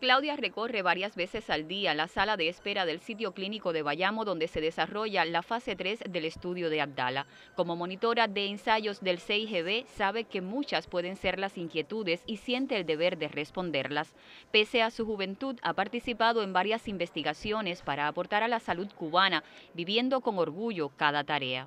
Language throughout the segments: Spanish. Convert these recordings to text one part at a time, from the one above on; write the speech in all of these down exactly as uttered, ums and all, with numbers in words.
Claudia recorre varias veces al día la sala de espera del sitio clínico de Bayamo, donde se desarrolla la fase tres del estudio de Abdala. Como monitora de ensayos del C I G B, sabe que muchas pueden ser las inquietudes y siente el deber de responderlas. Pese a su juventud, ha participado en varias investigaciones para aportar a la salud cubana, viviendo con orgullo cada tarea.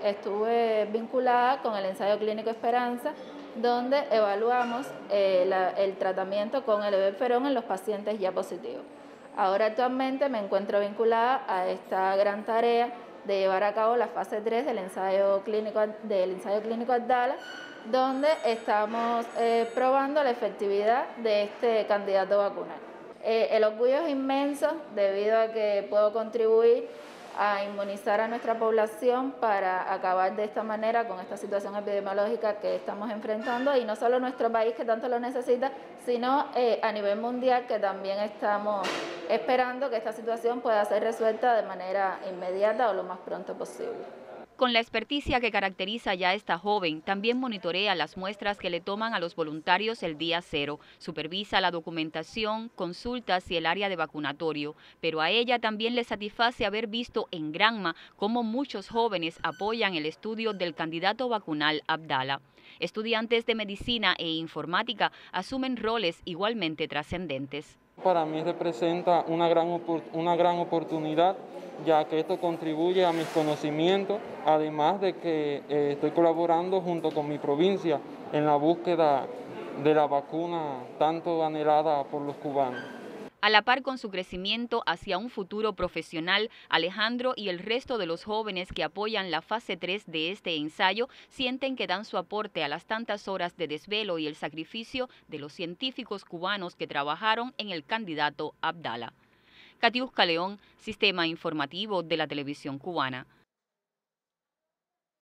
Estuve vinculada con el ensayo clínico Esperanza, donde evaluamos eh, la, el tratamiento con el Everferón en los pacientes ya positivos. Ahora actualmente me encuentro vinculada a esta gran tarea de llevar a cabo la fase tres del ensayo clínico, del ensayo clínico Abdala, donde estamos eh, probando la efectividad de este candidato vacunal. Eh, el orgullo es inmenso debido a que puedo contribuir a inmunizar a nuestra población para acabar de esta manera con esta situación epidemiológica que estamos enfrentando, y no solo nuestro país que tanto lo necesita, sino eh, a nivel mundial, que también estamos esperando que esta situación pueda ser resuelta de manera inmediata o lo más pronto posible. Con la experticia que caracteriza ya a esta joven, también monitorea las muestras que le toman a los voluntarios el día cero, supervisa la documentación, consultas y el área de vacunatorio, pero a ella también le satisface haber visto en Granma cómo muchos jóvenes apoyan el estudio del candidato vacunal Abdala. Estudiantes de medicina e informática asumen roles igualmente trascendentes. Para mí representa una gran, una gran oportunidad, ya que esto contribuye a mis conocimientos, además de que eh, estoy colaborando junto con mi provincia en la búsqueda de la vacuna tanto anhelada por los cubanos. A la par con su crecimiento hacia un futuro profesional, Alejandro y el resto de los jóvenes que apoyan la fase tres de este ensayo sienten que dan su aporte a las tantas horas de desvelo y el sacrificio de los científicos cubanos que trabajaron en el candidato Abdala. Katiuska León, Sistema Informativo de la Televisión Cubana.